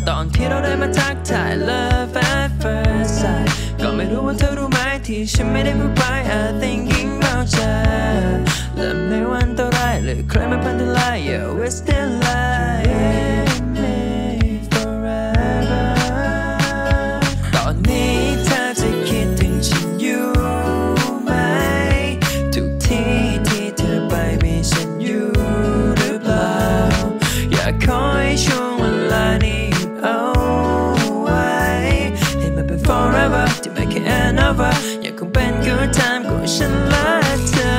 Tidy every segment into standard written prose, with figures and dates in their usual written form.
ตอนที่เราได้มาทักทาย Love at first sight ก็ไม่รู้ว่าเธอรู้ไหมที่ฉันไม่ได้พูดไป I thinking about you และไม่วันต่อไรหรือใครมาพันทลาย Yeah we're still alive forever ตอนนี้เธอจะคิดถึงฉันอยู่ไหมทุกที่ที่เธอไปมีฉันอยู่หรือเปล่าอยากขอให้ช่วงเวลานี้เอาไว้ให้มันเป็น forever ที่ไม่แค่ end over อยากคงเป็น good time ของฉันและเธอ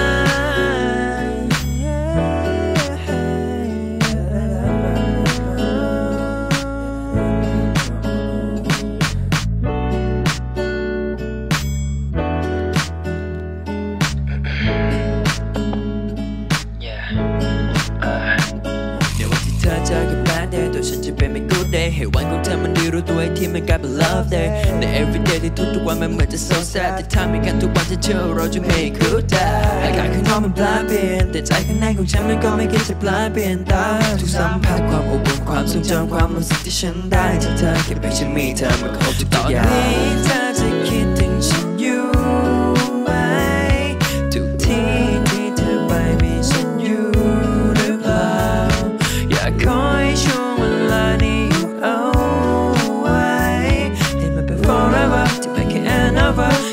เจอกับ bad day ตัวฉันจะเป็นไม่ good day ให้วันของเธอมันดีรู้ตัวไอ้ที่มันกลายเป็น love day ใน everyday ที่ทุกๆวันมันเหมือนจะ so sad แต่ถ้ามีกันทุกวันจะเชื่อเราจะไม่ good day อาการข้างนอกมันแปลเปลี่ยนแต่ใจข้างในของฉันมันก็ไม่คิดจะแปลเปลี่ยนตาทุกสัมผัสความอบอุ่นความทรงจำความรู้สึกที่ฉันได้จากเธอแค่เพียงฉันมีเธอมันครบทุกอย่างตอนนี้เธอจะคิดถึงฉันอยู่ไหมทุกที่ที่เธอไปมีฉันอยู่หรือเปล่าอยากขอให้ช่วงเวลานี้อยู่เอาไว้ให้มันเป็น forever ที่ไม่แค่ end over